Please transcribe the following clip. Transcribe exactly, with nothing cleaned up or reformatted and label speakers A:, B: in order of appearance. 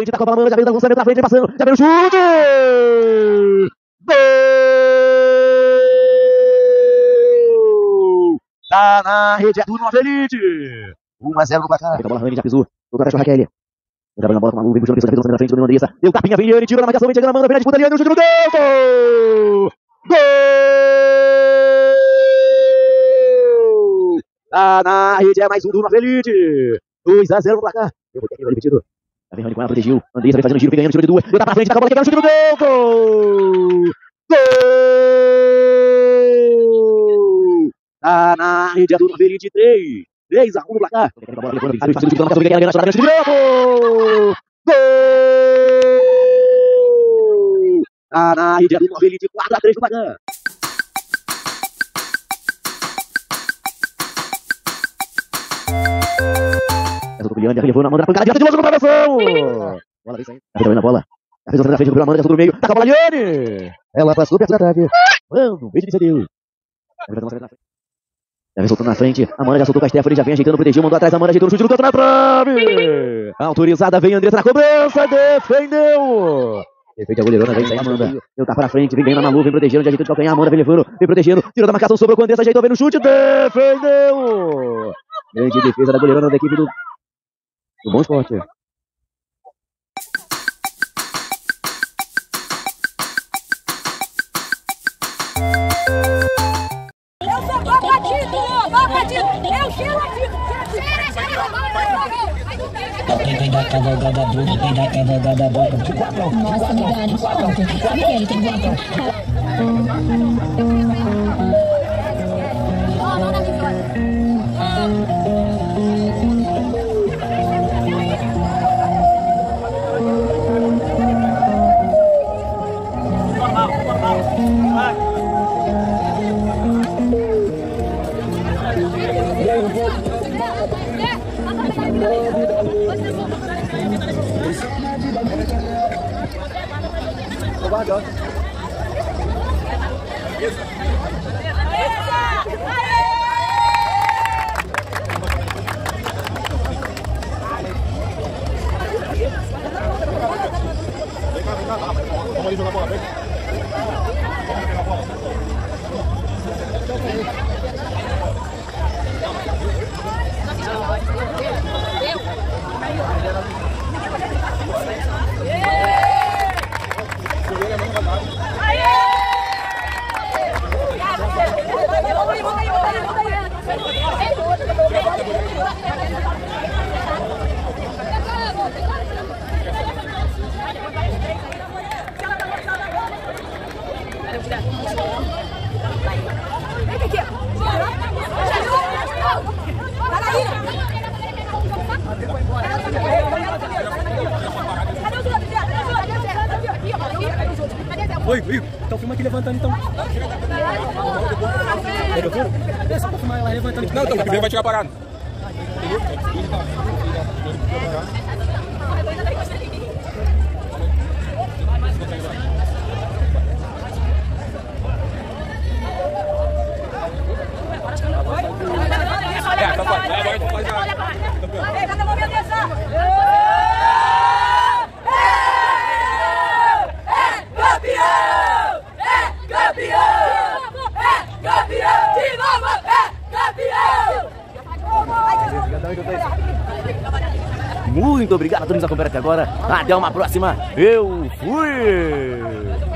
A: frente, tá com a bola, já veio da lançamento na frente, passando, já veio o chute! Gol! Tá na rede, é tudo no Elite! um a zero no placar. A bola, Rani já pisou, voltou atrás com a Raquel. Trabalhando a bola com a Malu, vem puxando a pessoa na frente, dominando a Andressa. Deu tapinha, vem ele, tira na marcação, vem chegando a mão, vem na disputa ali, no chute no gol! Gol! Tá na rede, é mais um do Nova Elite. dois a zero no placar. Eu vou ter que repetido. Tá vem Rani com ela, protegeu. Andressa vem fazendo giro, vem ganhando, tiro de duas. Deu tá pra frente, tá com a bola, quer no chute no gol! Gol! Gol! Tá na rede, é do Nova Elite, três. três a um no placar. Gol! Tá na rede do Nova Elite, quatro a três no placar. Essa do Guilherme, levou na mão da pancada, direto de longe no travessão. Bola vem saindo. Tá pegando na bola. Tá fez na frente, do Amanda, já do meio. Tá com a bola, Liane. Ela passou perto da trave. Mano, beijo de cedeu. Já vem soltando na frente, a Amanda já soltou com a Stephanie, já vem ajeitando, protegeu, mandou atrás, a Amanda ajeitou no chute, no canto na trave! Autorizada, vem Andressa na cobrança, defendeu! Defende a goleirona, vem sair a Amanda, deu tapa na frente, vem ganhando na Malu, vem protegendo, já ajeitando de calcanhar, a Amanda vem levando, vem protegendo, tirou da marcação, sobrou com a Andressa, ajeitou, vem no chute, defendeu! Grande defesa da goleirona da equipe do, do Bom Esporte.
B: Quem dá cavalgada boca, quem dá cavalgada boca. Nossa, me dá desconto. Sabe que ele tem guapo?
C: Vamos ali jogar a bola, vem.
D: Oi, Will, então filma aqui levantando então. É só pra filmar ela levantando.
C: Não, então, primeiro vai tirar parado. É, tá fora. Vai, vai, vai.
A: Muito obrigado a todos que nos acompanharam até agora. Até uma próxima. Eu fui!